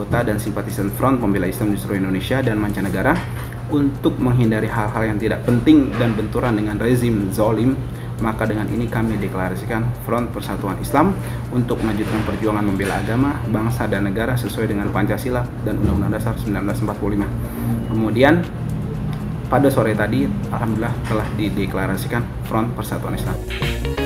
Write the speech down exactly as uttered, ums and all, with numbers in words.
anggota dan simpatisan Front Pembela Islam di seluruh Indonesia dan mancanegara untuk menghindari hal-hal yang tidak penting dan benturan dengan rezim zalim, maka dengan ini kami deklarasikan Front Persatuan Islam untuk melanjutkan perjuangan membela agama, bangsa, dan negara sesuai dengan Pancasila dan Undang-Undang Dasar seribu sembilan ratus empat puluh lima. Kemudian pada sore tadi, alhamdulillah telah dideklarasikan Front Persatuan Islam.